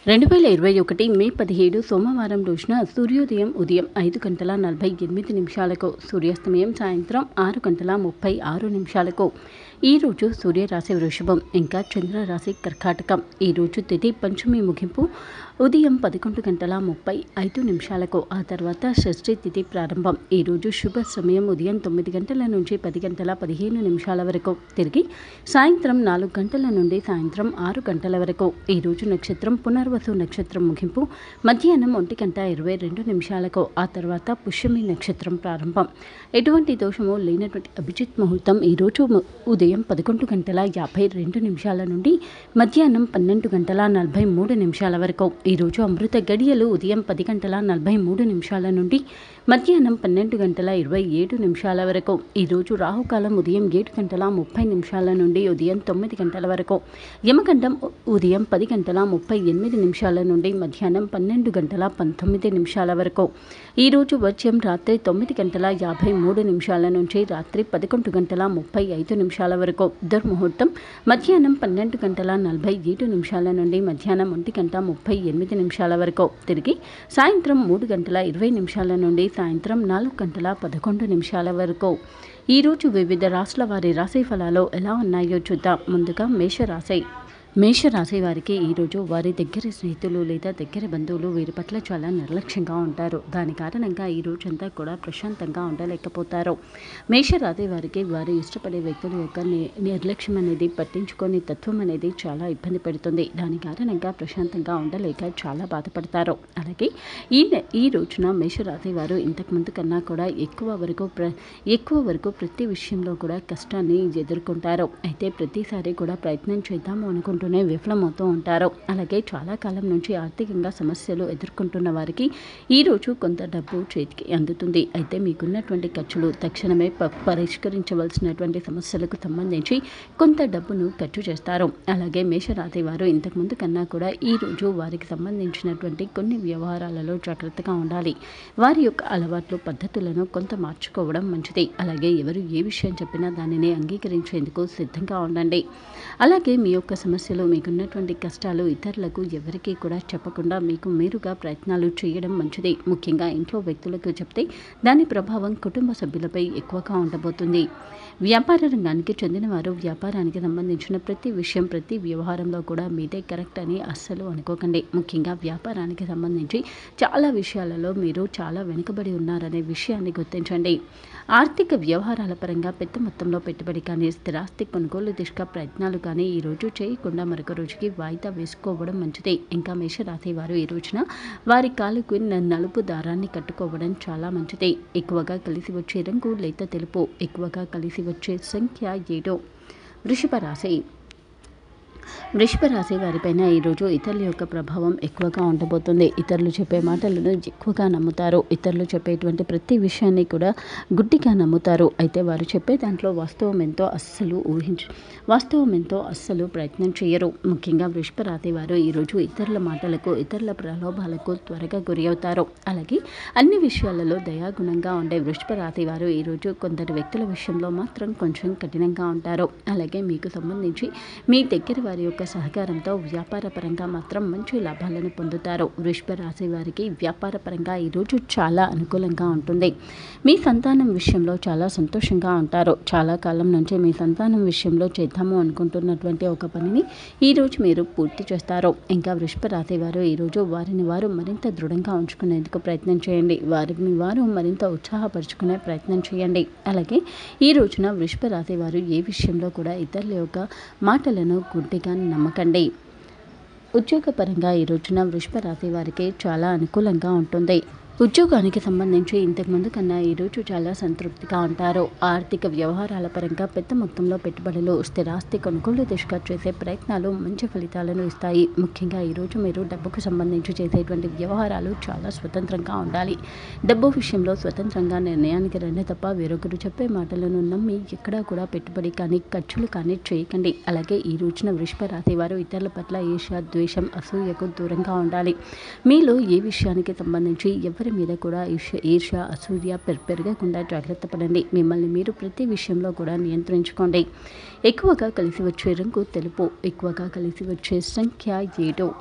2021 మే 17 సోమవారం రోజున సూర్యోదయం ఉదయం 5:48 సూర్యాస్తమయం సాయంత్రం 6:36 ఈరోజు సూర్యరాశి వృషభం ఇంకా చంద్రరాశి కర్కాటకం. ఈరోజు తిథి పంచమి ముగింపు ఉదయం 11:35 ఆ తర్వాత షష్ఠి తిథి ప్రారంభం. ఈరోజు శుభ సమయం ఉదయం 9 గంటల నుంచి 10:15 వరకు, తిరిగి సాయంత్రం 4 గంటల నుండి సాయంత్రం 6 గంటల వరకు. ఈరోజు నక్షత్రం పునర్వసు నక్షత్రం ముగింపు మధ్యాహ్నం 1:22 ఆ తర్వాత పుష్యమి నక్షత్రం ప్రారంభం. ఎటువంటి దోషము లేనటువంటి అభిజిత్ ముహూర్తం ఈరోజు ఉదయం 11:52 నుండి మధ్యాహ్నం 12:43 వరకు. ఈరోజు అమృత గడియలు ఉదయం 10:43 నుండి మధ్యాహ్నం 12:27 వరకు. ఈరోజు రాహుకాలం ఉదయం 7:30 నుండి ఉదయం 9 గంటల వరకు. యమగండం ఉదయం 10:38 నుండి మధ్యాహ్నం 12:19 వరకు. ఈరోజు వర్జ్యం రాత్రి 9:53 నుంచి రాత్రి 11:35 వరకు. దుర్ముహూర్తం మధ్యాహ్నం 12:47 నుండి మధ్యాహ్నం 1:38 వరకు, తిరిగి సాయంత్రం 3:20 నుండి సాయంత్రం 4:11 వరకు. ఈరోజు వివిధ రాశుల వారి రాశి ఫలాలు ఎలా ఉన్నాయో చూద్దాం. ముందుగా మేషరాశి వారికి ఈరోజు వారి దగ్గర స్నేహితులు లేదా దగ్గర బంధువులు వీరి పట్ల చాలా నిర్లక్ష్యంగా ఉంటారు. దాని కారణంగా ఈ రోజంతా కూడా ప్రశాంతంగా ఉండలేకపోతారు. మేషరాశి వారికి వారు ఇష్టపడే వ్యక్తుల యొక్క నిర్లక్ష్యం అనేది పట్టించుకొని తత్వం అనేది చాలా ఇబ్బంది పెడుతుంది. దాని కారణంగా ప్రశాంతంగా ఉండలేక చాలా బాధపడతారు. అలాగే ఈ రోజున మేషరాశి వారు ఇంతకుముందు కన్నా కూడా ఎక్కువ వరకు ప్రతి విషయంలో కూడా కష్టాన్ని ఎదుర్కొంటారు. అయితే ప్రతిసారి కూడా ప్రయత్నం చేద్దాము అనుకుంటున్నారు విఫలమవుతూ ఉంటారు. అలాగే చాలా కాలం నుంచి ఆర్థికంగా సమస్యలు ఎదుర్కొంటున్న వారికి ఈరోజు కొంత డబ్బు చేతికి అందుతుంది. అయితే మీకున్నటువంటి ఖర్చులు తక్షణమే పరిష్కరించవలసినటువంటి సమస్యలకు సంబంధించి కొంత డబ్బును ఖర్చు చేస్తారు. అలాగే మేషరాశి వారు ఇంతకుముందు కన్నా కూడా ఈరోజు వారికి సంబంధించినటువంటి కొన్ని వ్యవహారాలలో జాగ్రత్తగా ఉండాలి. వారి యొక్క అలవాట్లు పద్ధతులను కొంత మార్చుకోవడం మంచిది. అలాగే ఎవరు ఏ విషయం చెప్పినా దానిని అంగీకరించేందుకు సిద్ధంగా ఉండండి. అలాగే మీ యొక్క సమస్యలు మీకున్నటువంటి కష్టాలు ఇతరులకు ఎవరికీ కూడా చెప్పకుండా మీకు మీరుగా ప్రయత్నాలు చేయడం మంచిది. ముఖ్యంగా ఇంట్లో వ్యక్తులకు చెప్తే దాని ప్రభావం కుటుంబ సభ్యులపై ఎక్కువగా ఉండబోతుంది. వ్యాపార రంగానికి చెందిన వారు వ్యాపారానికి సంబంధించిన ప్రతి విషయం ప్రతి వ్యవహారంలో కూడా మీదే కరెక్ట్ అని అస్సలు అనుకోకండి. ముఖ్యంగా వ్యాపారానికి సంబంధించి చాలా విషయాలలో మీరు చాలా వెనుకబడి ఉన్నారనే విషయాన్ని గుర్తించండి. ఆర్థిక వ్యవహారాల పరంగా పెద్ద మొత్తంలో పెట్టుబడి కానీ స్థిరాస్తి కొనుగోలు దిశగా ప్రయత్నాలు కానీ ఈరోజు చేయకుండా మరొక రోజుకి వాయిదా వేసుకోవడం మంచిది. ఇంకా మేషరాశి వారు ఈ రోజున వారి కాలుకు నలుపు దారాన్ని కట్టుకోవడం చాలా మంచిది. ఎక్కువగా కలిసి వచ్చే రంగు లేత తెలుపు. ఎక్కువగా కలిసి వచ్చే సంఖ్య 7. వృషభ రాశి వారిపైన ఈరోజు ఇతరుల యొక్క ప్రభావం ఎక్కువగా ఉండబోతుంది. ఇతరులు చెప్పే మాటలను ఎక్కువగా నమ్ముతారు. ఇతరులు చెప్పేటువంటి ప్రతి విషయాన్ని కూడా గుడ్డిగా నమ్ముతారు. అయితే వారు చెప్పే దాంట్లో వాస్తవం ఎంతో అస్సలు ప్రయత్నం చేయరు. ముఖ్యంగా వృషభ రాశి వారు ఈరోజు ఇతరుల మాటలకు ఇతరుల ప్రలోభాలకు త్వరగా గురి అవుతారు. అలాగే అన్ని విషయాలలో దయాగుణంగా ఉండే వృషభ రాశి వారు ఈరోజు కొందరు వ్యక్తుల విషయంలో మాత్రం కొంచెం కఠినంగా ఉంటారు. అలాగే మీకు సంబంధించి మీ దగ్గర వారి యొక్క సహకారంతో వ్యాపార పరంగా మాత్రం మంచి లాభాలను పొందుతారు. వృషభ రాశి వారికి వ్యాపార పరంగా ఈరోజు చాలా అనుకూలంగా ఉంటుంది. మీ సంతానం విషయంలో చాలా సంతోషంగా ఉంటారు. చాలా కాలం నుంచి మీ సంతానం విషయంలో చేద్దాము అనుకుంటున్నటువంటి ఒక పనిని ఈరోజు మీరు పూర్తి చేస్తారు. ఇంకా వృషభ రాశి వారు ఈరోజు వారిని వారు మరింత దృఢంగా ఉంచుకునేందుకు ప్రయత్నం చేయండి. వారిని వారు మరింత ఉత్సాహపరుచుకునే ప్రయత్నం చేయండి. అలాగే ఈ రోజున వృషభ రాశి వారు ఏ విషయంలో కూడా ఇతరుల యొక్క మాటలను గుడ్డిగా నమ్మకండి. ఉద్యోగపరంగా ఈ రోజున వృషభ రాశి వారికి చాలా అనుకూలంగా ఉంటుంది. ఉద్యోగానికి సంబంధించి ఇంతకుముందు కన్నా ఈరోజు చాలా సంతృప్తిగా ఉంటారు. ఆర్థిక వ్యవహారాల పరంగా పెద్ద మొత్తంలో పెట్టుబడులు స్థిరాస్తి కొనుగోలు దిశగా చేసే ప్రయత్నాలు మంచి ఫలితాలను ఇస్తాయి. ముఖ్యంగా ఈరోజు మీరు డబ్బుకు సంబంధించి చేసేటువంటి వ్యవహారాలు చాలా స్వతంత్రంగా ఉండాలి. డబ్బు విషయంలో స్వతంత్రంగా నిర్ణయానికి రండి తప్ప వేరొకరు చెప్పే మాటలను నమ్మి ఎక్కడా కూడా పెట్టుబడి కానీ ఖర్చులు కానీ చేయకండి. అలాగే ఈ రోజున వృషభ రాశి వారు ఇతరుల పట్ల ఈర్ష్య ద్వేషం అసూయకు దూరంగా ఉండాలి. మీలో ఏ విషయానికి సంబంధించి ఎవరి మీద కూడా ఈర్ష్య అసూయ పెరగకుండా జాగ్రత్త పడండి. మిమ్మల్ని మీరు ప్రతి విషయంలో కూడా నియంత్రించుకోండి. ఎక్కువగా కలిసి వచ్చే రంగు తెలుపు. ఎక్కువగా కలిసి వచ్చే సంఖ్య 7.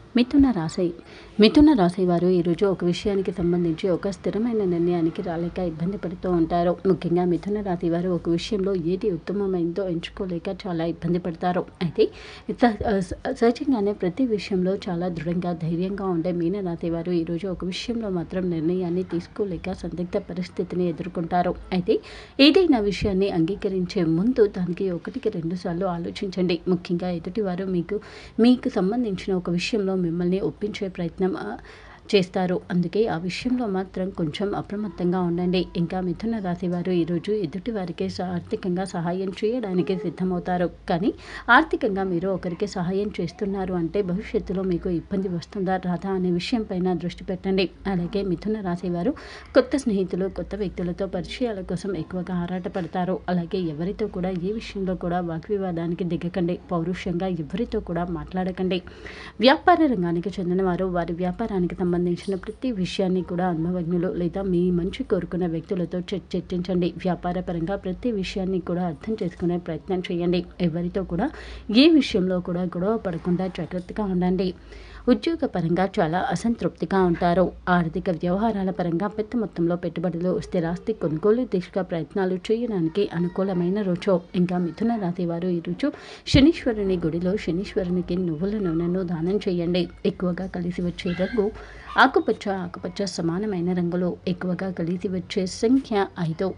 మిథున రాశి మిథున రాశి వారు ఈరోజు ఒక విషయానికి సంబంధించి ఒక స్థిరమైన నిర్ణయానికి రాలేక ఇబ్బంది పడుతూ ఉంటారు. ముఖ్యంగా మిథున రాశి వారు ఒక విషయంలో ఏది ఉత్తమమైందో ఎంచుకోలేక చాలా ఇబ్బంది పడతారు. అయితే సహజంగానే ప్రతి విషయంలో చాలా దృఢంగా ధైర్యంగా ఉండే మీన రాశి వారు ఈరోజు ఒక విషయంలో మాత్రం నిర్ణయాన్ని తీసుకోలేక సందిగ్ధ పరిస్థితిని ఎదుర్కొంటారు. అయితే ఏదైనా విషయాన్ని అంగీకరించే ముందు దానికి 1-2 సార్లు ఆలోచించండి. ముఖ్యంగా ఎదుటివారు మీకు సంబంధించిన ఒక విషయంలో మిమ్మల్ని ఒప్పించే ప్రయత్నం చేస్తారు. అందుకే ఆ విషయంలో మాత్రం కొంచెం అప్రమత్తంగా ఉండండి. ఇంకా మిథున రాశి వారు ఈరోజు ఎదుటి వారికి ఆర్థికంగా సహాయం చేయడానికి సిద్ధమవుతారు. కానీ ఆర్థికంగా మీరు ఒకరికి సహాయం చేస్తున్నారు అంటే భవిష్యత్తులో మీకు ఇబ్బంది వస్తుందా రాదా అనే విషయం పైన దృష్టి పెట్టండి. అలాగే మిథున రాశి వారు కొత్త స్నేహితులు, కొత్త వ్యక్తులతో పరిచయాల కోసం ఎక్కువగా ఆరాటపడతారు. అలాగే ఎవరితో కూడా ఏ విషయంలో కూడా వాగ్వివాదానికి దిగకండి. పౌరుషంగా ఎవరితో కూడా మాట్లాడకండి. వ్యాపార రంగానికి చెందిన వారు వారి వ్యాపారానికి సంబంధించిన ప్రతి విషయాన్ని కూడా అనుభవజ్ఞులు లేదా మీ మంచి కోరుకున్న వ్యక్తులతో చర్చించండి. వ్యాపార పరంగా ప్రతి విషయాన్ని కూడా అర్థం చేసుకునే ప్రయత్నం చేయండి. ఎవరితో కూడా ఏ విషయంలో కూడా గొడవ పడకుండా జాగ్రత్తగా ఉండండి. ఉద్యోగ పరంగా చాలా అసంతృప్తిగా ఉంటారు. ఆర్థిక వ్యవహారాల పరంగా పెద్ద మొత్తంలో పెట్టుబడులు, స్థిరాస్తి కొనుగోలు దిశగా ప్రయత్నాలు చేయడానికి అనుకూలమైన రోజు. ఇంకా మిథున రాశి వారు ఈరోజు శనీశ్వరుని గుడిలో శనీశ్వరునికి నువ్వుల నూనెను దానం చేయండి. ఎక్కువగా కలిసి వచ్చే రంగు ఆకుపచ్చ సమానమైన రంగులు. ఎక్కువగా కలిసి వచ్చే సంఖ్య 5.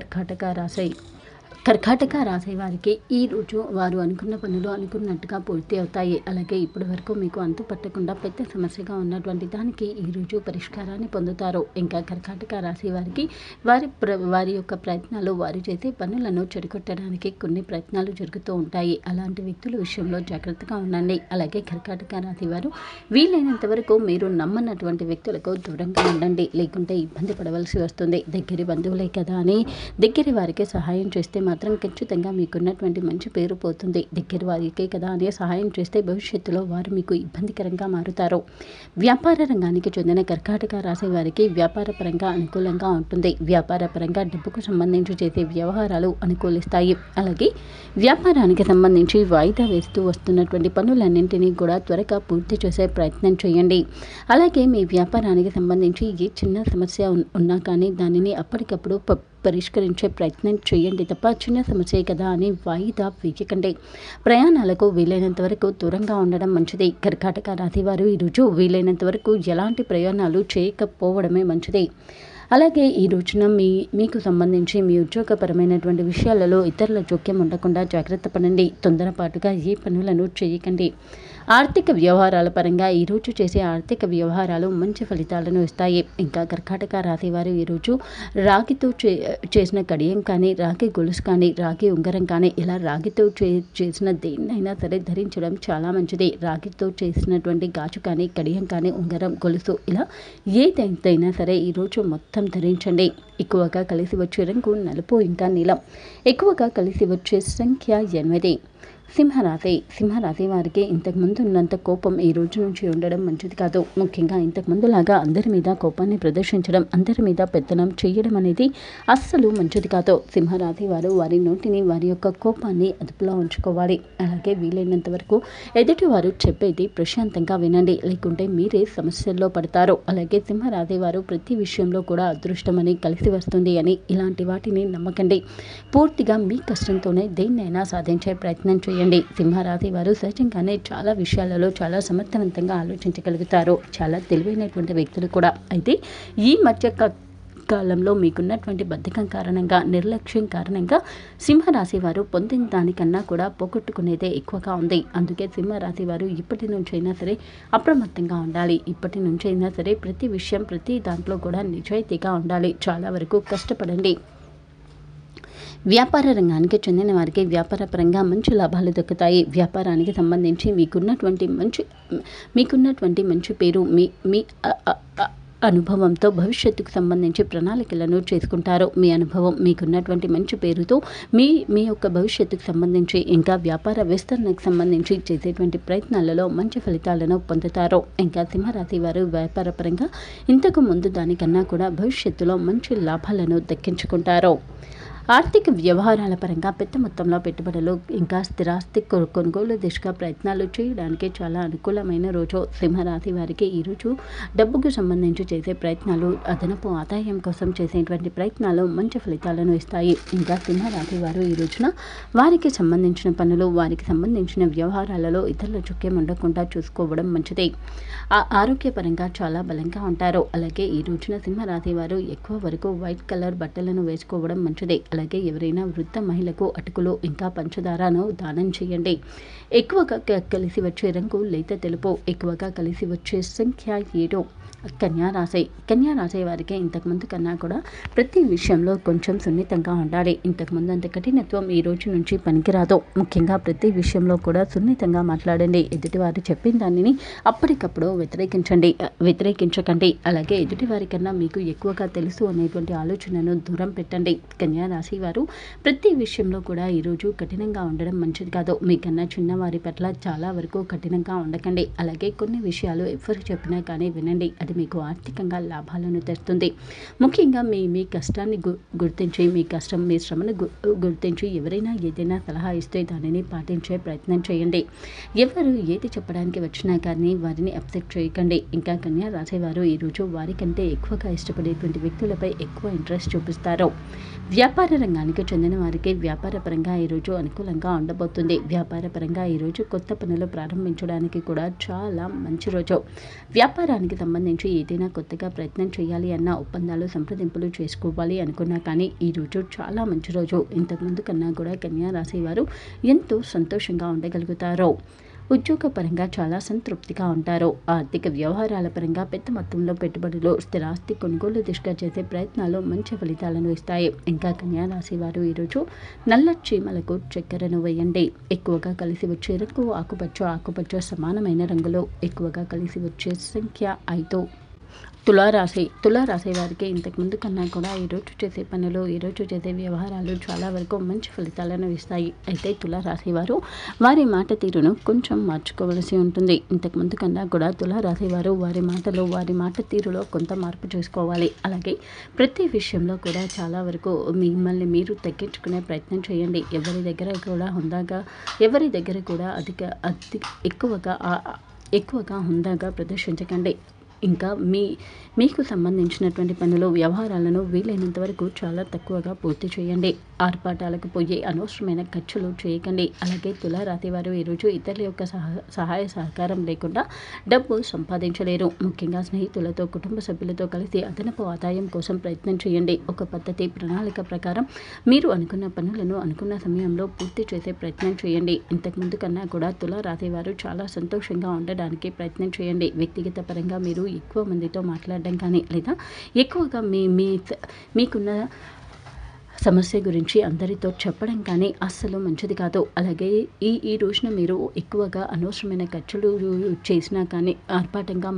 కర్కాటక రాశి వారికి ఈరోజు వారు అనుకున్న పనులు అనుకున్నట్టుగా పూర్తి అవుతాయి. అలాగే ఇప్పటి వరకు మీకు అంతు పట్టకుండా పెద్ద సమస్యగా ఉన్నటువంటి దానికి ఈరోజు పరిష్కారాన్ని పొందుతారు. ఇంకా కర్కాటక రాశి వారికి వారి యొక్క ప్రయత్నాలు, వారు చేసే పనులను చెడగొట్టడానికి కొన్ని ప్రయత్నాలు జరుగుతూ ఉంటాయి. అలాంటి వ్యక్తుల విషయంలో జాగ్రత్తగా ఉండండి. అలాగే కర్కాటక రాశి వారు వీలైనంత వరకు మీరు నమ్మనటువంటి వ్యక్తులకు దూరంగా ఉండండి. లేకుంటే ఇబ్బంది పడవలసి వస్తుంది. దగ్గరి బంధువులే కదా అని దగ్గరి వారికి సహాయం చేస్తే మాత్రం ఖచ్చితంగా మీకున్నటువంటి మంచి పేరు పోతుంది. దగ్గర వారికే కదా అనే సహాయం చేస్తే భవిష్యత్తులో వారు మీకు ఇబ్బందికరంగా మారుతారు. వ్యాపార రంగానికి చెందిన కర్కాటక రాశి వారికి వ్యాపార పరంగా అనుకూలంగా ఉంటుంది. వ్యాపార పరంగా డబ్బుకు సంబంధించి చేసే వ్యవహారాలు అనుకూలిస్తాయి. అలాగే వ్యాపారానికి సంబంధించి వాయిదా వేస్తూ వస్తున్నటువంటి పనులన్నింటినీ కూడా త్వరగా పూర్తి చేసే ప్రయత్నం చేయండి. అలాగే మీ వ్యాపారానికి సంబంధించి ఏ చిన్న సమస్య ఉన్నా కానీ దానిని అప్పటికప్పుడు పరిష్కరించే ప్రయత్నం చేయండి తప్ప చిన్న సమస్య కదా అని వాయిదా వేయకండి. ప్రయాణాలకు వీలైనంత వరకు దూరంగా ఉండడం మంచిది. కర్కాటక రాశి వారు ఈరోజు వీలైనంత వరకు ఎలాంటి ప్రయాణాలు చేయకపోవడమే మంచిది. అలాగే ఈ రోజున మీకు సంబంధించి మీ ఉద్యోగపరమైనటువంటి విషయాలలో ఇతరుల జోక్యం ఉండకుండా జాగ్రత్త పడండి. తొందరపాటుగా ఏ పనులను చేయకండి. ఆర్థిక వ్యవహారాల పరంగా ఈరోజు చేసే ఆర్థిక వ్యవహారాలు మంచి ఫలితాలను ఇస్తాయి. ఇంకా కర్కాటక రాశి వారు ఈరోజు రాగితో చేసిన కడియం కానీ, రాగి గొలుసు కానీ, రాగి ఉంగరం కానీ ఇలా రాగితో చేసిన దేన్నైనా సరే ధరించడం చాలా మంచిది. రాగితో చేసినటువంటి గాజు కానీ, కడియం కానీ, ఉంగరం, గొలుసు ఇలా ఏదైనా సరే ఈరోజు మొత్తం ధరించండి. ఎక్కువగా కలిసి వచ్చే రంగు నలుపు ఇంకా నీలం. ఎక్కువగా కలిసి వచ్చే సంఖ్య 8. సింహరాశి వారికి ఇంతకుముందు ఉన్నంత కోపం ఈ రోజు నుంచి ఉండడం మంచిది కాదు. ముఖ్యంగా ఇంతకుముందులాగా అందరి మీద కోపాన్ని ప్రదర్శించడం, అందరి మీద పెత్తనం చేయడం అనేది అస్సలు మంచిది కాదు. సింహరాశి వారు వారి నోటిని, వారి యొక్క కోపాన్ని అదుపులో ఉంచుకోవాలి. అలాగే వీలైనంత వరకు ఎదుటివారు చెప్పేది ప్రశాంతంగా వినండి. లేకుంటే మీరే సమస్యల్లో పడతారు. అలాగే సింహరాశి వారు ప్రతి విషయంలో కూడా అదృష్టమని, కలిసి వస్తుంది అని ఇలాంటి వాటిని నమ్మకండి. పూర్తిగా మీ కష్టంతోనే దేన్నైనా సాధించే ప్రయత్నం చేయండి. సింహరాశి వారు సహజంగానే చాలా విషయాలలో చాలా సమర్థవంతంగా ఆలోచించగలుగుతారు. చాలా తెలివైనటువంటి వ్యక్తులు కూడా. అయితే ఈ మధ్య కాలంలో మీకున్నటువంటి బద్ధకం కారణంగా, నిర్లక్ష్యం కారణంగా సింహరాశి వారు పొందిన దానికన్నా కూడా పోగొట్టుకునేదే ఎక్కువగా ఉంది. అందుకే సింహరాశి వారు ఇప్పటి నుంచైనా సరే అప్రమత్తంగా ఉండాలి. ఇప్పటి నుంచైనా సరే ప్రతి విషయం, ప్రతి దాంట్లో కూడా నిజాయితీగా ఉండాలి. చాలా వరకు కష్టపడండి. వ్యాపార రంగానికి చెందిన వారికి వ్యాపారపరంగా మంచి లాభాలు దక్కుతాయి. వ్యాపారానికి సంబంధించి మీకున్నటువంటి మంచి పేరు, మీ అనుభవంతో భవిష్యత్తుకు సంబంధించి ప్రణాళికలను చేసుకుంటారు. మీ అనుభవం, మీకున్నటువంటి మంచి పేరుతో మీ యొక్క భవిష్యత్తుకు సంబంధించి ఇంకా వ్యాపార విస్తరణకు సంబంధించి చేసేటువంటి ప్రయత్నాలలో మంచి ఫలితాలను పొందుతారు. ఇంకా సింహరాశి వారు వ్యాపార పరంగా ఇంతకు ముందు దానికన్నా కూడా భవిష్యత్తులో మంచి లాభాలను దక్కించుకుంటారు. ఆర్థిక వ్యవహారాల పరంగా పెద్ద మొత్తంలో పెట్టుబడులు ఇంకా స్థిరాస్తి కొనుగోలు దిశగా ప్రయత్నాలు చేయడానికి చాలా అనుకూలమైన రోజు. సింహరాశి వారికి ఈరోజు డబ్బుకు సంబంధించి చేసే ప్రయత్నాలు, అదనపు ఆదాయం కోసం చేసేటువంటి ప్రయత్నాలు మంచి ఫలితాలను ఇస్తాయి. ఇంకా సింహరాశి వారు ఈ రోజున వారికి సంబంధించిన పనులు, వారికి సంబంధించిన వ్యవహారాలలో ఇతరుల చుక్కే ఉండకుండా చూసుకోవడం మంచిది. ఆరోగ్యపరంగా చాలా బలంగా ఉంటారు. అలాగే ఈ రోజున సింహరాశి వారు ఎక్కువ వరకు వైట్ కలర్ బట్టలను వేసుకోవడం మంచిది. అలాగే ఎవరైనా వృద్ధ మహిళకు అటుకులు ఇంకా పంచదారను దానం చేయండి. ఎక్కువగా కలిసి వచ్చే రంగు లేత తెలుపు. ఎక్కువగా కలిసి వచ్చే సంఖ్య 7. కన్యారాశి వారికి ఇంతకుముందు కన్నా కూడా ప్రతి విషయంలో కొంచెం సున్నితంగా ఉండాలి. ఇంతకుముందు అంత కఠినత్వం ఈ రోజు నుంచి పనికిరాదు. ముఖ్యంగా ప్రతి విషయంలో కూడా సున్నితంగా మాట్లాడండి. ఎదుటివారు చెప్పిన దానిని అప్పటికప్పుడు వ్యతిరేకించకండి. అలాగే ఎదుటివారి కన్నా మీకు ఎక్కువగా తెలుసు అనేటువంటి ఆలోచనను దూరం పెట్టండి. కన్యారాశి వారు ప్రతి విషయంలో కూడా ఈరోజు కఠినంగా ఉండడం మంచిది కాదు. మీకన్నా చిన్నవారి పట్ల చాలా వరకు కఠినంగా ఉండకండి. అలాగే కొన్ని విషయాలు ఎవరు చెప్పినా కానీ వినండి. అది మీకు ఆర్థికంగా లాభాలను తెస్తుంది. ముఖ్యంగా మీ కష్టాన్ని గుర్తించి, మీ శ్రమను గుర్తించి ఎవరైనా ఏదైనా సలహా ఇస్తే దానిని పాటించే ప్రయత్నం చేయండి. ఎవరు ఏది చెప్పడానికి వచ్చినా కానీ వారిని అప్సెట్ చేయకండి. ఇంకా కన్యా రాసేవారు ఈరోజు వారికంటే ఎక్కువగా ఇష్టపడేటువంటి వ్యక్తులపై ఎక్కువ ఇంట్రెస్ట్ చూపిస్తారు. వ్యాపార రంగానికి చెందిన వారికి వ్యాపారపరంగా ఈరోజు అనుకూలంగా ఉండబోతుంది. వ్యాపారపరంగా ఈరోజు కొత్త పనులు ప్రారంభించడానికి కూడా చాలా మంచి రోజు. వ్యాపారానికి సంబంధించి ఏదైనా కొత్తగా ప్రయత్నం చేయాలి అన్న ఒప్పందాలు, సంప్రదింపులు చేసుకోవాలి అనుకున్నా కానీ ఈరోజు చాలా మంచి రోజు. ఇంతకుముందు కన్నా కూడా కన్యా రాశి వారు ఎంతో సంతోషంగా ఉండగలుగుతారు. ఉద్యోగపరంగా చాలా సంతృప్తిగా ఉంటారు. ఆర్థిక వ్యవహారాల పరంగా పెద్ద మొత్తంలో పెట్టుబడులు, స్థిరాస్తి కొనుగోలు దిశగా చేసే ప్రయత్నాలు మంచి ఫలితాలను ఇస్తాయి. ఇంకా కన్యా రాశి వారు ఈరోజు నల్ల చీమలకు చక్కెరను వేయండి. ఎక్కువగా కలిసి వచ్చే రంగు ఆకుపచ్చ సమానమైన రంగులో. ఎక్కువగా కలిసి వచ్చే సంఖ్య 5. తులారాశి వారికి ఇంతకుముందు కన్నా కూడా ఈరోజు చేసే పనులు, ఈరోజు చేసే వ్యవహారాలు చాలా వరకు మంచి ఫలితాలను ఇస్తాయి. అయితే తులారాశి వారు వారి మాట తీరును కొంచెం మార్చుకోవలసి ఉంటుంది. ఇంతకుముందు కన్నా కూడా తులారాశి వారు వారి మాట తీరులో కొంత మార్పు చేసుకోవాలి. అలాగే ప్రతి విషయంలో కూడా చాలా వరకు మిమ్మల్ని మీరు తగ్గించుకునే ప్రయత్నం చేయండి. ఎవరి దగ్గర కూడా ఎక్కువగా హుందాగా ప్రదర్శించకండి. ఇంకా మీకు సంబంధించినటువంటి పనులు, వ్యవహారాలను వీలైనంత వరకు చాలా తక్కువగా పూర్తి చేయండి. ఆర్పాటాలకు పోయి అనవసరమైన ఖర్చులు చేయకండి. అలాగే తులారాశి వారు ఈరోజు ఇతరుల యొక్క సహాయ సహకారం లేకుండా డబ్బు సంపాదించలేరు. ముఖ్యంగా స్నేహితులతో, కుటుంబ సభ్యులతో కలిసి అదనపు ఆదాయం కోసం ప్రయత్నం చేయండి. ఒక పద్ధతి, ప్రణాళిక ప్రకారం మీరు అనుకున్న పనులను అనుకున్న సమయంలో పూర్తి చేసే ప్రయత్నం చేయండి. ఇంతకుముందు కన్నా కూడా తులారాశి వారు చాలా సంతోషంగా ఉండడానికి ప్రయత్నం చేయండి. వ్యక్తిగత పరంగా మీరు ఎక్కువ మందితో మాట్లాడడం కానీ, లేదా ఎక్కువగా మీకున్న సమస్య గురించి అందరితో చెప్పడం కానీ అస్సలు మంచిది కాదు. అలాగే ఈ రోజున మీరు ఎక్కువగా అనవసరమైన ఖర్చులు చేసినా కానీ, ఆర్భాటంగా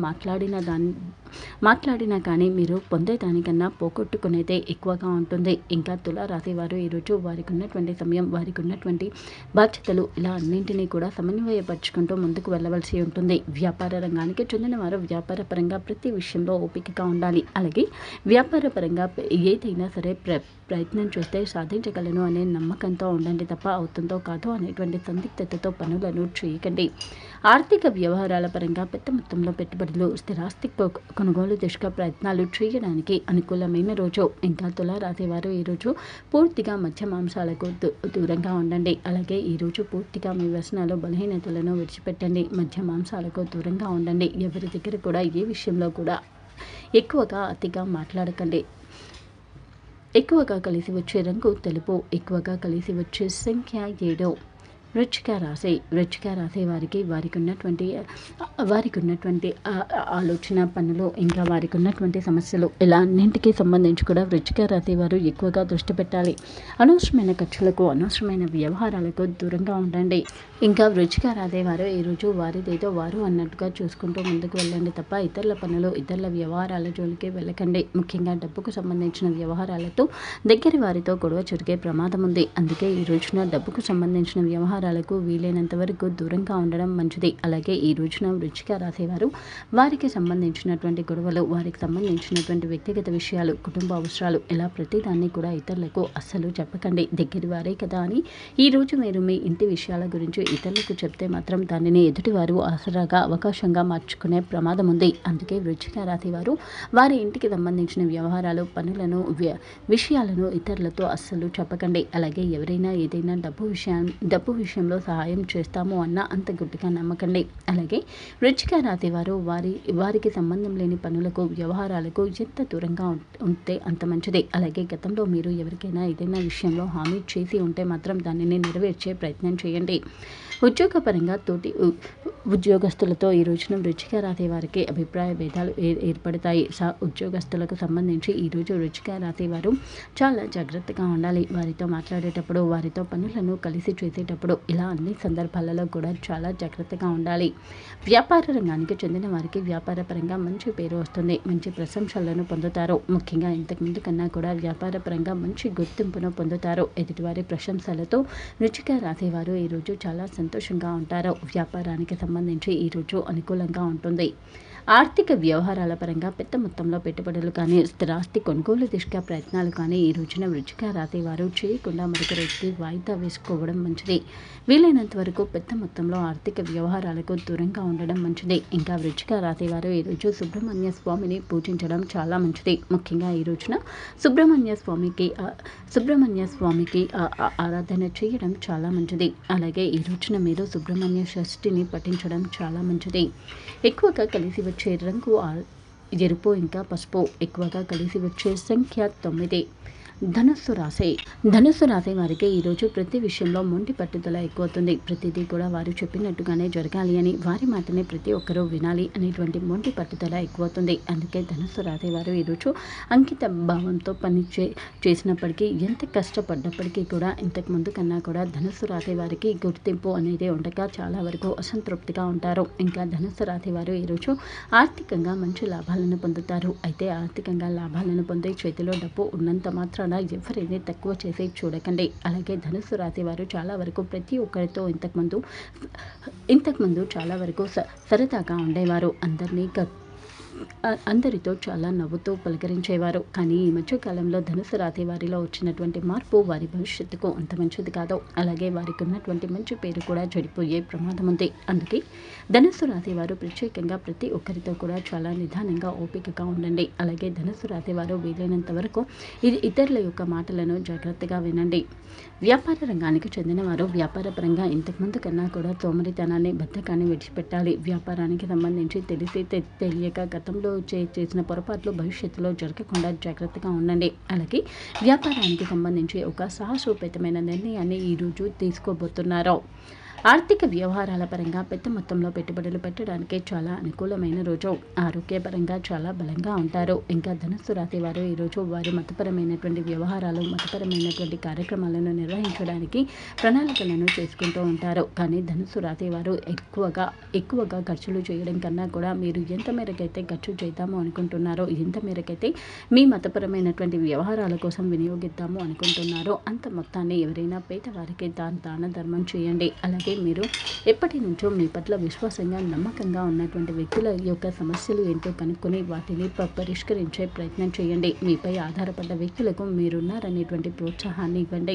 మాట్లాడినా కానీ మీరు పొందేదానికన్నా పోగొట్టుకునేదే ఎక్కువగా ఉంటుంది. ఇంకా తులారాశి వారు ఈరోజు వారికి ఉన్నటువంటి సమయం, వారికి ఉన్నటువంటి బాధ్యతలు ఇలా అన్నింటినీ కూడా సమన్వయపరుచుకుంటూ ముందుకు వెళ్ళవలసి ఉంటుంది. వ్యాపార రంగానికి చెందిన వారు వ్యాపార పరంగా ప్రతి విషయంలో ఓపికగా ఉండాలి. అలాగే వ్యాపార పరంగా ఏదైనా సరే ప్రయత్నం చేస్తే సాధించగలను అనే నమ్మకంతో ఉండండి తప్ప అవుతుందో కాదో అనేటువంటి సందిగ్ధతతో పనులను చేయకండి. ఆర్థిక వ్యవహారాల పరంగా పెద్ద మొత్తంలో పెట్టుబడులు, స్థిరాస్తి కొనుగోలు దిశగా ప్రయత్నాలు చేయడానికి అనుకూలమైన రోజు. ఇంకా తులారాశి వారు ఈరోజు పూర్తిగా మధ్య మాంసాలకు దూరంగా ఉండండి. అలాగే ఈరోజు పూర్తిగా మీ వ్యసనాలు, బలహీనతలను విడిచిపెట్టండి. మధ్య మాంసాలకు దూరంగా ఉండండి. ఎవరి దగ్గర కూడా ఏ విషయంలో కూడా ఎక్కువగా అతిగా మాట్లాడకండి. ఎక్కువగా కలిసి వచ్చే రంగు తెలుపు. ఎక్కువగా కలిసి వచ్చే సంఖ్య 7. వృశ్చిక రాశి వారికి ఉన్నటువంటి ఆలోచన, పనులు, ఇంకా వారికి ఉన్నటువంటి సమస్యలు ఇలా అన్నింటికీ సంబంధించి కూడా వృశ్చిక రాశి వారు ఎక్కువగా దృష్టి పెట్టాలి. అనవసరమైన ఖర్చులకు, అనవసరమైన వ్యవహారాలకు దూరంగా ఉండండి. ఇంకా వృశ్చిక రాశి వారు ఈరోజు వారిదేదో వారు అన్నట్టుగా చూసుకుంటూ ముందుకు వెళ్ళండి తప్ప ఇతరుల పనులు, ఇతరుల వ్యవహారాల జోలికి వెళ్ళకండి. ముఖ్యంగా డబ్బుకు సంబంధించిన వ్యవహారాలతో దగ్గర వారితో గొడవ జరిగే ప్రమాదం ఉంది. అందుకే ఈ రోజున డబ్బుకు సంబంధించిన వ్యవహారాలు వ్యవహారాలకు వీలైనంత వరకు దూరంగా ఉండడం మంచిది. అలాగే ఈ రోజున వృశ్చిక రాశివారు వారికి సంబంధించినటువంటి గొడవలు, వారికి సంబంధించినటువంటి వ్యక్తిగత విషయాలు, కుటుంబ అవసరాలు ఇలా ప్రతిదాన్ని కూడా ఇతరులకు అస్సలు చెప్పకండి. దగ్గరి వారే కదా అని ఈరోజు మీరు మీ ఇంటి విషయాల గురించి ఇతరులకు చెప్తే మాత్రం దానిని ఎదుటివారు ఆసరాగా అవకాశంగా మార్చుకునే ప్రమాదం ఉంది. అందుకే వృశ్చిక రాశి వారు వారి ఇంటికి సంబంధించిన వ్యవహారాలు, పనులను, విషయాలను ఇతరులతో అస్సలు చెప్పకండి. అలాగే ఎవరైనా ఏదైనా డబ్బు విషయంలో సహాయం చేస్తాము అన్న అంత గుడ్డిగా నమ్మకండి. అలాగే వృశ్చిక రాశి వారు వారికి సంబంధం లేని పనులకు, వ్యవహారాలకు ఎంత దూరంగా ఉంటే అంత మంచిది. అలాగే గతంలో మీరు ఎవరికైనా ఏదైనా విషయంలో హామీ చేసి ఉంటే మాత్రం దానిని నెరవేర్చే ప్రయత్నం చేయండి. ఉద్యోగపరంగా తోటి ఉద్యోగస్తులతో ఈ రోజున వృశ్చిక రాశి వారికి అభిప్రాయ భేదాలు ఏర్పడతాయి. ఉద్యోగస్తులకు సంబంధించి ఈరోజు వృశ్చిక రాశి వారు చాలా జాగ్రత్తగా ఉండాలి. వారితో మాట్లాడేటప్పుడు, వారితో పనులను కలిసి చేసేటప్పుడు ఇలా అన్ని సందర్భాలలో కూడా చాలా జాగ్రత్తగా ఉండాలి. వ్యాపార రంగానికి చెందిన వారికి వ్యాపార పరంగా మంచి పేరు వస్తుంది. మంచి ప్రశంసలను పొందుతారు. ముఖ్యంగా ఇంతకుముందు కన్నా కూడా వ్యాపార పరంగా మంచి గుర్తింపును పొందుతారు. ఎదుటివారి ప్రశంసలతో వృశ్చిక రాశి వారు ఈరోజు చాలా సంతోషంగా ఉంటారు. వ్యాపారానికి సంబంధించి ఈరోజు అనుకూలంగా ఉంటుంది. ఆర్థిక వ్యవహారాల పరంగా పెద్ద మొత్తంలో పెట్టుబడులు కానీ, స్థిరాస్తి కొనుగోలు దిశగా ప్రయత్నాలు కానీ ఈ రోజున వృశ్చిక రాశి వారు చేయకుండా మరొక రోజుకి వాయిదా వేసుకోవడం మంచిది. వీలైనంత వరకు పెద్ద మొత్తంలో ఆర్థిక వ్యవహారాలకు దూరంగా ఉండడం మంచిది. ఇంకా వృశ్చిక రాశి వారు ఈరోజు సుబ్రహ్మణ్య స్వామిని పూజించడం చాలా మంచిది. ముఖ్యంగా ఈ రోజున సుబ్రహ్మణ్య స్వామికి ఆరాధన చేయడం చాలా మంచిది. అలాగే ఈ రోజున మీరు సుబ్రహ్మణ్య షష్ఠిని పఠించడం చాలా మంచిది. ఎక్కువగా కలిసి వచ్చే రంగు ఎరుపు ఇంకా పసుపు. ఎక్కువగా కలిసి వచ్చే సంఖ్య 9. ధనుస్సు రాశి వారికి ఈరోజు ప్రతి విషయంలో మొండి పట్టుదల ఎక్కువవుతుంది. ప్రతిదీ కూడా వారు చెప్పినట్టుగానే జరగాలి అని, వారి మాటనే ప్రతి ఒక్కరూ వినాలి అనేటువంటి మొండి పట్టుదల ఎక్కువవుతుంది. అందుకే ధనుస్సు రాశి వారు ఈరోజు అంకిత భావంతో పని చేసినప్పటికీ, ఎంత కష్టపడ్డప్పటికీ కూడా ఇంతకు ముందు కన్నా కూడా ధనుస్సు రాశి వారికి గుర్తింపు అనేది ఉండక చాలా వరకు అసంతృప్తిగా ఉంటారు. ఇంకా ధనుస్సు రాశి వారు ఈరోజు ఆర్థికంగా మంచి లాభాలను పొందుతారు. అయితే ఆర్థికంగా లాభాలను పొందే చేతిలో డబ్బు ఉన్నంత మాత్రం ఎవరిని తక్కువ చేసి చూడకండి. అలాగే ధనుస్సు రాశి వారు చాలా వరకు ప్రతి ఒక్కరితో ఇంతకుముందు చాలా వరకు సరదాగా ఉండేవారు. అందరితో చాలా నవ్వుతూ పలకరించేవారు. కానీ ఈ మధ్యకాలంలో ధనుసు రాశి వారిలో వచ్చినటువంటి మార్పు వారి భవిష్యత్తుకు అంత మంచిది కాదు. అలాగే వారికి ఉన్నటువంటి మంచి పేరు కూడా చెడిపోయే ప్రమాదం ఉంది. అందుకే ధనుసు రాశి వారు ప్రత్యేకంగా ప్రతి ఒక్కరితో కూడా చాలా నిదానంగా, ఓపికగా ఉండండి. అలాగే ధనుసు రాశి వారు వీలైనంత వరకు ఇతరుల యొక్క మాటలను జాగ్రత్తగా వినండి. వ్యాపార రంగానికి చెందిన వారు వ్యాపారపరంగా ఇంతకుముందు కన్నా కూడా సోమరితనాన్ని, బద్ధకాన్ని విడిచిపెట్టాలి. వ్యాపారానికి సంబంధించి తెలిసి తెలియక గతంలో చేసిన పొరపాట్లు భవిష్యత్తులో జరగకుండా జాగ్రత్తగా ఉండండి. అలాగే వ్యాపారానికి సంబంధించి ఒక సాహసోపేతమైన నిర్ణయాన్ని ఈరోజు తీసుకోబోతున్నారు. ఆర్థిక వ్యవహారాల పరంగా పెద్ద మొత్తంలో పెట్టుబడులు పెట్టడానికి చాలా అనుకూలమైన రోజు. ఆరోగ్యపరంగా చాలా బలంగా ఉంటారు. ఇంకా ధనుస్సు రాశి వారు ఈరోజు వారి మతపరమైనటువంటి వ్యవహారాలు, మతపరమైనటువంటి కార్యక్రమాలను నిర్వహించడానికి ప్రణాళికలను చేసుకుంటూ ఉంటారు. కానీ ధనుస్సు రాశి వారు ఎక్కువగా ఖర్చులు చేయడం కన్నా కూడా మీరు ఎంత మేరకైతే ఖర్చు చేద్దాము అనుకుంటున్నారో, ఎంత మేరకైతే మీ మతపరమైనటువంటి వ్యవహారాల కోసం వినియోగిద్దాము అనుకుంటున్నారో అంత మొత్తాన్ని ఎవరైనా పేదవారికి దాన ధర్మం చేయండి. అలాగే మీరు ఎప్పటి నుంచో మీ పట్ల విశ్వాసంగా, నమ్మకంగా ఉన్నటువంటి వ్యక్తుల యొక్క సమస్యలు ఏంటో కనుక్కొని వాటిని పరిష్కరించే ప్రయత్నం చేయండి. మీపై ఆధారపడ్డ వ్యక్తులకు మీరున్నారనేటువంటి ప్రోత్సాహాన్ని ఇవ్వండి.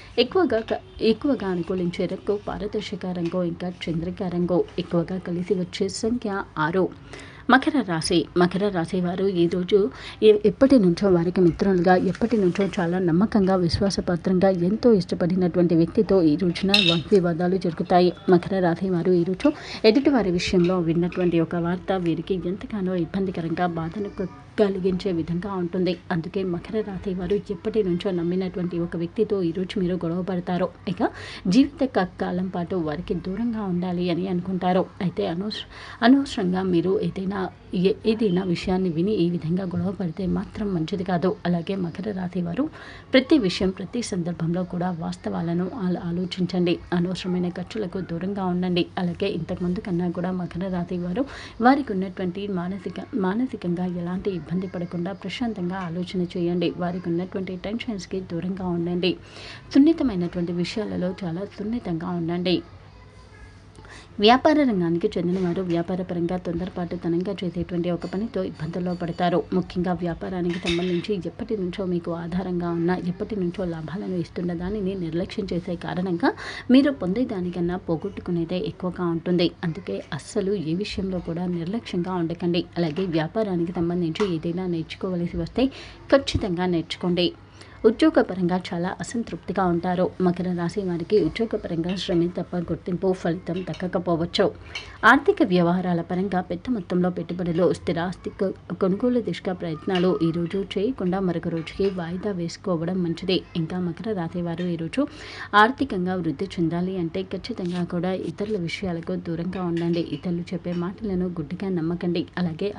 ఎక్కువగా అనుకూలించే రంగు పారదర్శక రంగు, ఇంకా చంద్రిక రంగు. ఎక్కువగా కలిసి వచ్చే సంఖ్య 6. మకర రాశి వారు ఈరోజు ఎప్పటి నుంచో వారికి మిత్రులుగా, ఎప్పటి నుంచో చాలా నమ్మకంగా, విశ్వాసపాత్రంగా, ఎంతో ఇష్టపడినటువంటి వ్యక్తితో ఈ రోజున వాగ్వివాదాలు జరుగుతాయి. మకర రాశి వారు ఈరోజు ఎదుటివారి విషయంలో విన్నటువంటి ఒక వార్త వీరికి ఎంతగానో ఇబ్బందికరంగా, బాధను కలిగించే విధంగా ఉంటుంది. అందుకే మకర రాశి వారు ఎప్పటి నుంచో నమ్మినటువంటి ఒక వ్యక్తితో ఈరోజు మీరు గొడవ పడతారు. ఇక జీవిత కాలం పాటు వారికి దూరంగా ఉండాలి అని అనుకుంటారు. అయితే అనవసరంగా మీరు ఏదైనా విషయాన్ని విని ఈ విధంగా గొడవ పడితే మాత్రం మంచిది కాదు. అలాగే మకర రాశి వారు ప్రతి సందర్భంలో కూడా వాస్తవాలను ఆలోచించండి. అనవసరమైన ఖర్చులకు దూరంగా ఉండండి. అలాగే ఇంతకుముందు కన్నా కూడా మకర రాశి వారు వారికి ఉన్నటువంటి మానసికంగా ఎలాంటి ఇబ్బంది పడకుండా ప్రశాంతంగా ఆలోచన చేయండి. వారికి ఉన్నటువంటి టెన్షన్స్‌కి దూరంగా ఉండండి. సున్నితమైనటువంటి విషయాలలో చాలా సున్నితంగా ఉండండి. వ్యాపార రంగానికి చెందినవారు వ్యాపారపరంగా తొందరపాటుతనంగా చేసేటువంటి ఒక పనితో ఇబ్బందుల్లో పడతారు. ముఖ్యంగా వ్యాపారానికి సంబంధించి ఎప్పటి నుంచో మీకు ఆధారంగా ఉన్న, ఎప్పటి నుంచో లాభాలను ఇస్తున్న దానిని నిర్లక్ష్యం చేసే కారణంగా మీరు పొందేదానికన్నా పోగొట్టుకునేదే ఎక్కువగా ఉంటుంది. అందుకే అస్సలు ఏ విషయంలో కూడా నిర్లక్ష్యంగా ఉండకండి. అలాగే వ్యాపారానికి సంబంధించి ఏదైనా నేర్చుకోవలసి వస్తే ఖచ్చితంగా నేర్చుకోండి. ఉద్యోగపరంగా చాలా అసంతృప్తిగా ఉంటారు. మకర రాశి వారికి ఉద్యోగపరంగా శ్రమే తప్ప గుర్తింపు, ఫలితం దక్కకపోవచ్చు. ఆర్థిక వ్యవహారాల పరంగా పెద్ద మొత్తంలో పెట్టుబడులు, స్థిరాస్తి కొనుగోలు దిశగా ప్రయత్నాలు ఈరోజు చేయకుండా మరొక రోజుకి వాయిదా వేసుకోవడం మంచిది. ఇంకా మకర రాశి వారు ఈరోజు ఆర్థికంగా వృద్ధి చెందాలి అంటే ఖచ్చితంగా కూడా ఇతరుల విషయాలకు దూరంగా ఉండండి. ఇతరులు చెప్పే మాటలను గుడ్డిగా నమ్మకండి. అలాగే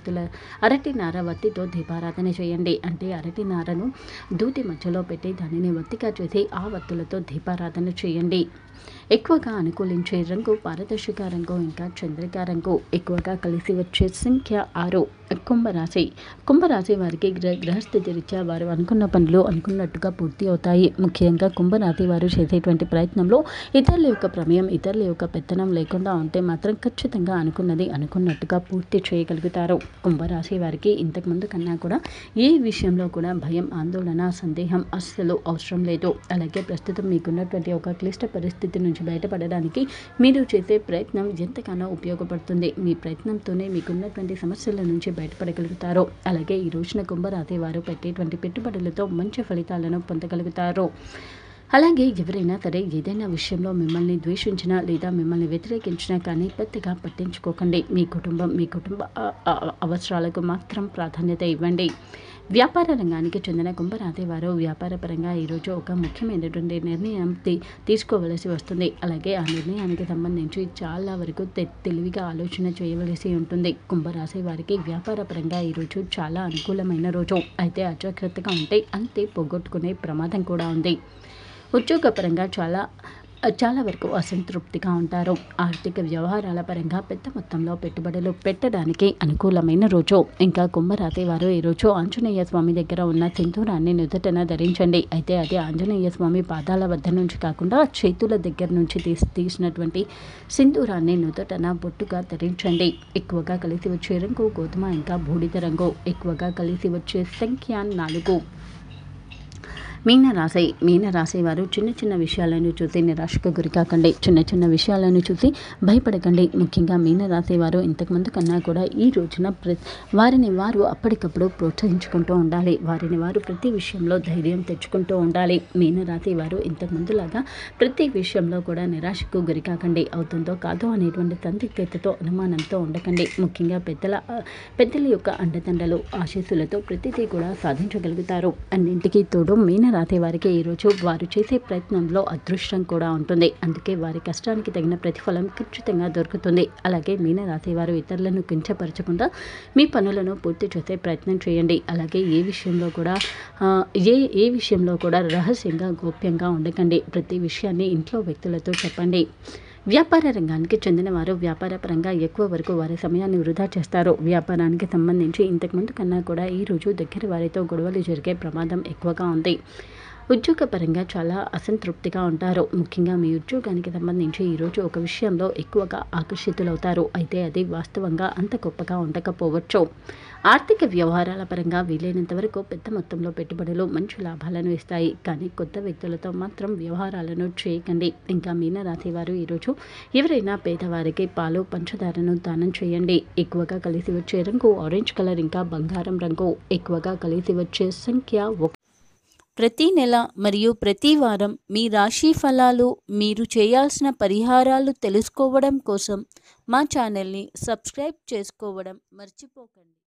అరటి నార వత్తితో దీపారాధన చేయండి. అంటే అరటి నారను దూది మధ్యలో పెట్టి దానిని ఒత్తిగా చేసి ఆ వత్తులతో దీపారాధన చేయండి. ఎక్కువగా అనుకూలించే రంగు పారదర్శక రంగు, ఇంకా చంద్రికా రంగు. ఎక్కువగా కలిసి వచ్చే సంఖ్య 6. కుంభరాశి వారికి గ్రహస్థితి రీత్యా వారు అనుకున్న పనులు అనుకున్నట్టుగా పూర్తి అవుతాయి. ముఖ్యంగా కుంభరాశి వారు చేసేటువంటి ప్రయత్నంలో ఇతరుల యొక్క ప్రమేయం, ఇతరుల యొక్క పెత్తనం లేకుండా ఉంటే మాత్రం ఖచ్చితంగా అనుకున్నది అనుకున్నట్టుగా పూర్తి చేయగలుగుతారు. కుంభరాశి వారికి ఇంతకుముందు కన్నా కూడా ఏ విషయంలో కూడా భయం, ఆందోళన, సందేహం అస్సలు అవసరం లేదు. అలాగే ప్రస్తుతం మీకున్నటువంటి ఒక క్లిష్ట పరిస్థితి నుంచి బయటపడడానికి మీరు చేసే ప్రయత్నం ఎంతగానో ఉపయోగపడుతుంది. మీ ప్రయత్నంతోనే మీకున్నటువంటి సమస్యల నుంచి బయటపడగలుగుతారు. అలాగే ఈ రోజున కుంభరాశి వారు పెట్టేటువంటి పెట్టుబడులతో మంచి ఫలితాలను పొందగలుగుతారు. అలాగే ఎవరైనా సరే ఏదైనా విషయంలో మిమ్మల్ని ద్వేషించినా లేదా మిమ్మల్ని వ్యతిరేకించినా కానీ పెద్దగా పట్టించుకోకండి. మీ కుటుంబ అవసరాలకు మాత్రం ప్రాధాన్యత ఇవ్వండి. వ్యాపార రంగానికి చెందిన కుంభరాశి వారు వ్యాపారపరంగా ఈరోజు ఒక ముఖ్యమైనటువంటి నిర్ణయం తీసుకోవలసి వస్తుంది. అలాగే ఆ నిర్ణయానికి సంబంధించి చాలా వరకు తెలివిగా ఆలోచన చేయవలసి ఉంటుంది. కుంభరాశి వారికి వ్యాపారపరంగా ఈరోజు చాలా అనుకూలమైన రోజు. అయితే అజాగ్రత్తగా ఉంటే అంతే పోగొట్టుకునే ప్రమాదం కూడా ఉంది. ఉద్యోగపరంగా చాలా వరకు అసంతృప్తిగా ఉంటారు. ఆర్థిక వ్యవహారాల పరంగా పెద్ద మొత్తంలో పెట్టుబడులు పెట్టడానికి అనుకూలమైన రోజు. ఇంకా కుంభరాశి వారు ఈరోజు ఆంజనేయ స్వామి దగ్గర ఉన్న సింధూరాన్ని నుదుటన ధరించండి. అయితే అది ఆంజనేయ స్వామి పాదాల వద్ద నుంచి కాకుండా చేతుల దగ్గర నుంచి తీసినటువంటి సింధూరాన్ని నుదుటన బొట్టుగా ధరించండి. ఎక్కువగా కలిసి వచ్చే రంగు గోధుమ, ఇంకా బూడిద రంగు. ఎక్కువగా కలిసి వచ్చే సంఖ్య 4. మీనరాశి వారు చిన్న చిన్న విషయాలను చూసి నిరాశకు గురికాకండి. చిన్న చిన్న విషయాలను చూసి భయపడకండి. ముఖ్యంగా మీనరాశి వారు ఇంతకుముందు కన్నా కూడా ఈ రోజున వారిని వారు అప్పటికప్పుడు ప్రోత్సహించుకుంటూ ఉండాలి. వారిని వారు ప్రతి విషయంలో ధైర్యం తెచ్చుకుంటూ ఉండాలి. మీనరాశి వారు ఇంతకుముందులాగా ప్రతి విషయంలో కూడా నిరాశకు గురికాకండి. అవుతుందో కాదో అనేటువంటి సందిగ్ధతతో, అనుమానంతో ఉండకండి. ముఖ్యంగా పెద్దల యొక్క అండదండలు, ఆశీస్సులతో ప్రతిదీ కూడా సాధించగలుగుతారు. అన్నింటికీ తోడు మీనరాశి వారికి ఈరోజు వారు చేసే ప్రయత్నంలో అదృష్టం కూడా ఉంటుంది. అందుకే వారి కష్టానికి తగిన ప్రతిఫలం ఖచ్చితంగా దొరుకుతుంది. అలాగే మీనరాశి వారు ఇతరులను కించపరచకుండా మీ పనులను పూర్తి చేసే ప్రయత్నం చేయండి. అలాగే ఏ విషయంలో కూడా రహస్యంగా, గోప్యంగా ఉండకండి. ప్రతి విషయాన్ని ఇంట్లో వ్యక్తులతో చెప్పండి. వ్యాపార రంగానికి చెందిన వారు వ్యాపారపరంగా ఎక్కువ వరకు వారి సమయాన్ని వృధా చేస్తారు. వ్యాపారానికి సంబంధించి ఇంతకుముందు కన్నా కూడా ఈరోజు దగ్గర వారితో గొడవలు జరిగే ప్రమాదం ఎక్కువగా ఉంది. ఉద్యోగపరంగా చాలా అసంతృప్తిగా ఉంటారు. ముఖ్యంగా మీ ఉద్యోగానికి సంబంధించి ఈరోజు ఒక విషయంలో ఎక్కువగా ఆకర్షితులవుతారు. అయితే అది వాస్తవంగా అంత గొప్పగా ఉండకపోవచ్చు. ఆర్థిక వ్యవహారాల పరంగా వీలైనంత వరకు పెద్ద మొత్తంలో పెట్టుబడులు మంచి లాభాలను ఇస్తాయి. కానీ కొత్త వ్యక్తులతో మాత్రం వ్యవహారాలను చేయకండి. ఇంకా మీనరాశి వారు ఈరోజు ఎవరైనా పేదవారికి పాలు, పంచదారను దానం చేయండి. ఎక్కువగా కలిసి వచ్చే రంగు ఆరెంజ్ కలర్, ఇంకా బంగారం రంగు. ఎక్కువగా కలిసి వచ్చే సంఖ్య 1. ప్రతి నెల మరియు ప్రతి వారం మీ రాశి ఫలాలు, మీరు చేయాల్సిన పరిహారాలు తెలుసుకోవడం కోసం మా ఛానల్ని సబ్స్క్రైబ్ చేసుకోవడం మర్చిపోకండి.